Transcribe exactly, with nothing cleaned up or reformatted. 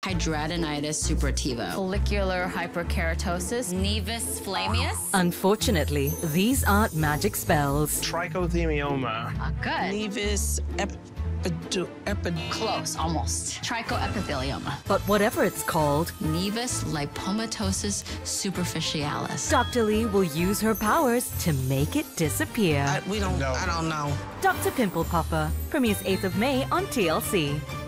hidradenitis suppurativa, follicular hyperkeratosis, nevus flammeus. Unfortunately, these aren't magic spells. Trichothelioma. Ah, good. Nevus epidu... Epid Close, almost. Trichoepithelioma. But whatever it's called, nevus lipomatosis superficialis. Doctor Lee will use her powers to make it disappear. I, we don't... No. I don't know. Doctor Pimple Popper premieres eighth of May on T L C.